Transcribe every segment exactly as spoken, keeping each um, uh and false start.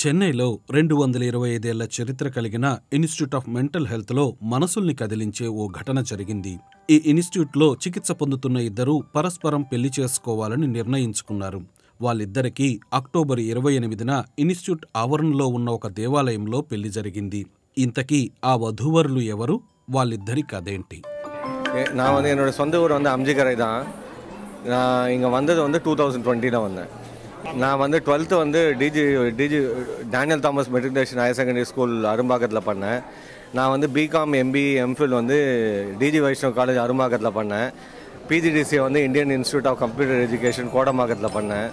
చెన్నైలో రెండు వందల ఇరవై ఐదేళ్ల చరిత్ర కలిగిన ఇన్స్టిట్యూట్ ఆఫ్ మెంటల్ హెల్త్లో మనసుల్ని కదిలించే ఓ ఘటన జరిగింది. ఈ ఇన్స్టిట్యూట్లో చికిత్స పొందుతున్న ఇద్దరూ పరస్పరం పెళ్లి చేసుకోవాలని నిర్ణయించుకున్నారు. వాళ్ళిద్దరికీ అక్టోబర్ ఇరవై ఎనిమిదిన ఇన్స్టిట్యూట్ ఆవరణలో ఉన్న ఒక దేవాలయంలో పెళ్లి జరిగింది. ఇంతకీ ఆ వధూవరులు ఎవరు? వాళ్ళిద్దరి కథేంటి? நான் வந்து என்னோடய சொந்த ஊர் வந்து அம்ஜிக்கரை தான். நான் இங்கே வந்தது வந்து டூ தௌசண்ட் டுவெண்ட்டியில் வந்தேன். நான் வந்து டுவெல்த்து வந்து DG DG Daniel Thomas matriculation higher secondary school அரும்பாக்கத்தில் பண்ணேன். நான் வந்து பிகாம் எம்பி எம்ஃபில் வந்து டிஜி வைஷ்ணவ் காலேஜ் அரும்பாக்கத்தில் பண்ணேன். பிஜிடிசியை வந்து Indian institute of computer education கோடம்பாக்கத்தில் பண்ணேன்.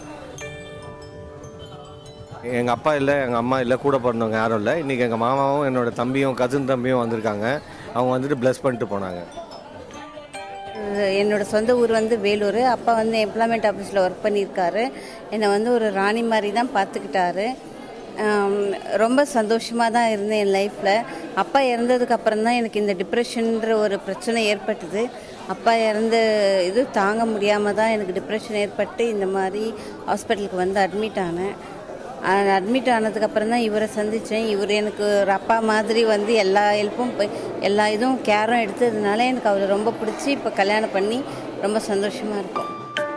எங்கள் அப்பா இல்லை, எங்கள் அம்மா இல்லை, கூட பிறந்தவங்க யாரும் இல்லை. இன்றைக்கி எங்கள் மாமாவும் என்னோடய தம்பியும் கசின் தம்பியும் வந்திருக்காங்க. அவங்க வந்துட்டு ப்ளஸ் பண்ணிட்டு போனாங்க. என்னோடய சொந்த ஊர் வந்து வேலூர். அப்பா வந்து எம்ப்ளாய்மெண்ட் ஆஃபீஸில் ஒர்க் பண்ணியிருக்காரு. என்னை வந்து ஒரு ராணி மாதிரி தான் பார்த்துக்கிட்டாரு. ரொம்ப சந்தோஷமாக தான் இருந்தேன் என் லைஃப்பில். அப்பா இறந்ததுக்கு அப்புறம் தான் எனக்கு இந்த டிப்ரெஷன்ற ஒரு பிரச்சனை ஏற்பட்டது. அப்பா இறந்த இது தாங்க முடியாமல் தான் எனக்கு டிப்ரெஷன் ஏற்பட்டு இந்த மாதிரி ஹாஸ்பிட்டலுக்கு வந்து அட்மிட் ஆனேன். அட்மிட் ஆனதுக்கப்புறம் தான் இவரை சந்தித்தேன். இவர் எனக்கு ஒரு அப்பா மாதிரி வந்து எல்லா ஹெல்ப்பும் எல்லா இதுவும் கேரும் எடுத்ததுனால எனக்கு அவரை ரொம்ப பிடிச்சி இப்போ கல்யாணம் பண்ணி ரொம்ப சந்தோஷமாக இருக்கும்.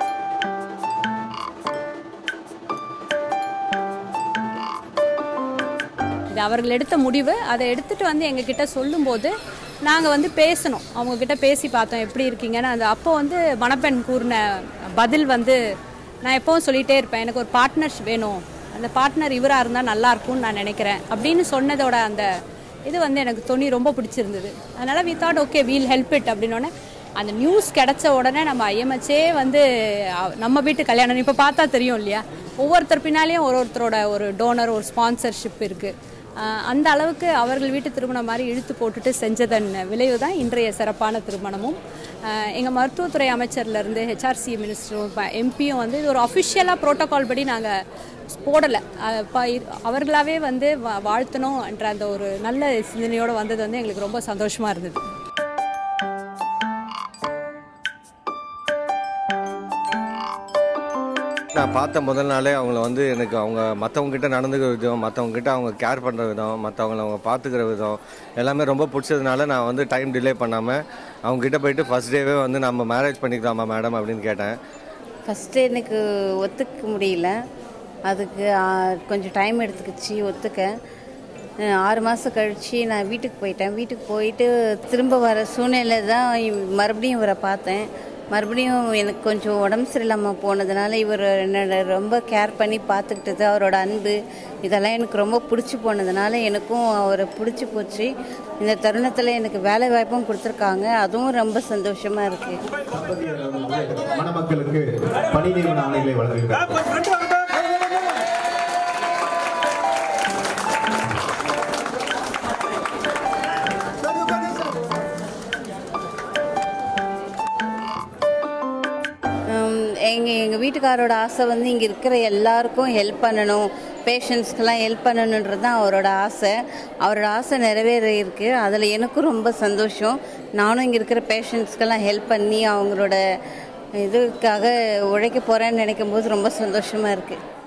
இது அவர்கள் எடுத்த முடிவு. அதை எடுத்துகிட்டு வந்து எங்ககிட்ட சொல்லும்போது நாங்கள் வந்து பேசணும். அவங்கக்கிட்ட பேசி பார்த்தோம் எப்படி இருக்கீங்கன்னு. அந்த அப்போ வந்து மணப்பெண் கூறின பதில் வந்து நான் எப்போவும் சொல்லிகிட்டே இருப்பேன், எனக்கு ஒரு பார்ட்னர்ஸ் வேணும், அந்த பார்ட்னர் இவராக இருந்தால் நல்லாயிருக்கும்னு நான் நினைக்கிறேன் அப்படின்னு சொன்னதோட அந்த இது வந்து எனக்கு தோணி ரொம்ப பிடிச்சிருந்தது. அதனால் we thought okay we'll help it அப்படின்னோடனே அந்த நியூஸ் கிடச்ச உடனே நம்ம ஐஎம்ஹெச்சே வந்து நம்ம வீட்டு கல்யாணம் இப்போ பார்த்தா தெரியும் இல்லையா, ஒவ்வொருத்தர் பின்னாலேயும் ஒரு ஒருத்தரோட ஒரு டோனர் ஒரு ஸ்பான்சர்ஷிப் இருக்குது. அந்த அளவுக்கு அவர்கள் வீட்டு திருமணம் மாதிரி இழுத்து போட்டுட்டு செஞ்சதன் விளைவு தான் இன்றைய சிறப்பான திருமணமும். எங்கள் மருத்துவத்துறை அமைச்சர்லேருந்து ஹெச்ஆர்சி மினிஸ்டரும் எம்பியும் வந்து இது ஒரு அஃபிஷியலாக ப்ரோட்டோகால் படி நாங்கள் போடலை. அவர்களாகவே வந்து வாழ்த்தணும் என்ற அந்த ஒரு நல்ல சிந்தனையோடு வந்தது வந்து எங்களுக்கு ரொம்ப சந்தோஷமாக இருந்தது. நான் பார்த்த முதல் நாளே அவங்கள வந்து எனக்கு அவங்க மற்றவங்ககிட்ட நடந்துக்கிற விதம், மற்றவங்ககிட்ட அவங்க கேர் பண்ணுற விதம், மற்றவங்கள அவங்க பார்த்துக்கிற விதம் எல்லாமே ரொம்ப பிடிச்சதுனால நான் வந்து டைம் டிலே பண்ணாமல் அவங்ககிட்ட போயிட்டு ஃபஸ்ட் டேவே வந்து நம்ம மேரேஜ் பண்ணிக்கலாமா மேடம் அப்படின்னு கேட்டேன். ஃபஸ்ட்டு எனக்கு ஒத்துக்க முடியல. அதுக்கு கொஞ்சம் டைம் எடுத்துக்கிச்சு ஒத்துக்க. ஆறு மாதம் கழித்து நான் வீட்டுக்கு போயிட்டேன். வீட்டுக்கு போயிட்டு திரும்ப வர சூழ்நிலை தான் மறுபடியும் இவரை பார்த்தேன். மறுபடியும் எனக்கு கொஞ்சம் உடம்பு சரியில்லாமல் போனதுனால இவர் என்னோட ரொம்ப கேர் பண்ணி பார்த்துக்கிட்டது, அவரோட அன்பு இதெல்லாம் எனக்கு ரொம்ப பிடிச்சி போனதுனால எனக்கும் அவரை பிடிச்சி போச்சு. இந்த தருணத்தில் எனக்கு வேலை வாய்ப்பும் கொடுத்துருக்காங்க, அதுவும் ரொம்ப சந்தோஷமாக இருக்குது. எங்கள் எங்கள் வீட்டுக்காரோட ஆசை வந்து இங்கே இருக்கிற எல்லாருக்கும் ஹெல்ப் பண்ணணும், பேஷண்ட்ஸ்க்கெல்லாம் ஹெல்ப் பண்ணணுன்றது தான் அவரோட ஆசை. அவரோட ஆசை நிறைவேற இருக்குது. அதில் எனக்கும் ரொம்ப சந்தோஷம். நானும் இங்கே இருக்கிற பேஷண்ட்ஸ்க்கெல்லாம் ஹெல்ப் பண்ணி அவங்களோட இதுக்காக உழைக்க போகிறேன்னு நினைக்கும் போது ரொம்ப சந்தோஷமாக இருக்குது.